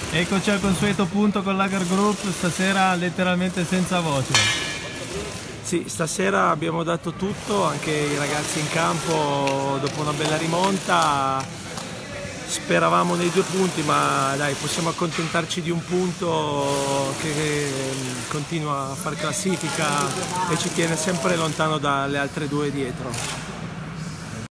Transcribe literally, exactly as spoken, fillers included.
Eccoci al consueto punto con l'Ager Group, stasera letteralmente senza voce. Sì, stasera abbiamo dato tutto, anche i ragazzi in campo dopo una bella rimonta. Speravamo nei due punti, ma dai, possiamo accontentarci di un punto che continua a far classifica e ci tiene sempre lontano dalle altre due dietro.